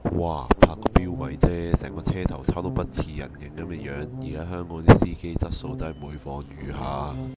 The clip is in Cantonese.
哇，拍個標位啫，成個車頭抄到不似人形咁嘅樣，而家香港啲司機質素真係每況愈下。